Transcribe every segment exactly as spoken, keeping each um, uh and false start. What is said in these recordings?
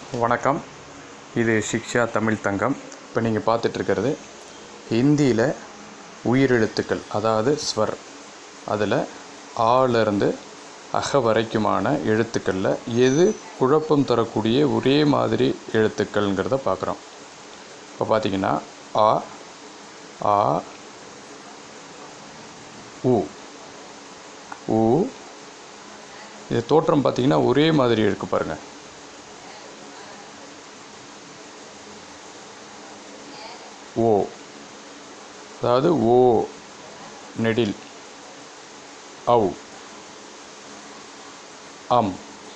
வணக்கம். இது ஷிக்ஷா தமிழ் தங்கம். இப்போ நீங்கள் பார்த்துட்ருக்கிறது ஹிந்தியில் உயிரெழுத்துக்கள், அதாவது ஸ்வர். அதில் ஆலேருந்து அக வரைக்குமான எழுத்துக்களில் எது குழப்பம் தரக்கூடிய ஒரே மாதிரி எழுத்துக்கள்ங்கிறத பார்க்குறோம். இப்போ பார்த்திங்கன்னா ஆ, ஆ, உ, உ. இது தோற்றம் பார்த்திங்கன்னா ஒரே மாதிரி இருக்குது பாருங்கள். ஓ, அதாவது ஓ நெடில். ஔ, அம்,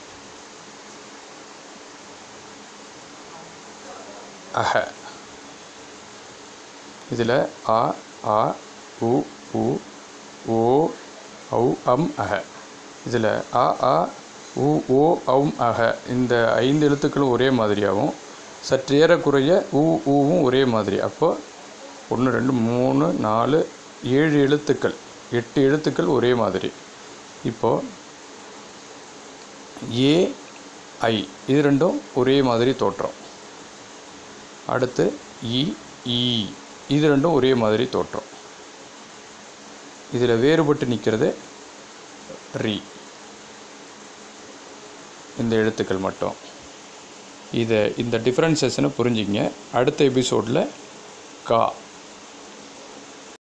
அஹ. இதில் ஆ, ஆ, உ, உ, ஓ, ஔ, அம், அஹ. இதில் ஆ, ஆ, உ, ஓ, அம், அஹ இந்த ஐந்து எழுத்துக்களும் ஒரே மாதிரியாகவும், சற்று ஏறக்குறைய ஊ ஊவும் ஒரே மாதிரி. அப்போ ஒன்று ரெண்டு மூணு நாலு ஏழு எழுத்துக்கள், எட்டு எழுத்துக்கள் ஒரே மாதிரி. இப்போது ஏ, ஐ இது ரெண்டும் ஒரே மாதிரி தோற்றம். அடுத்து இ, ஈ இது ரெண்டும் ஒரே மாதிரி தோற்றம். இதில் வேறுபட்டு நிற்கிறது ரி, இந்த எழுத்துக்கள் மட்டும். இதை இந்த டிஃப்ரென்சேஷனை புரிஞ்சுங்க. அடுத்த எபிசோடில் கா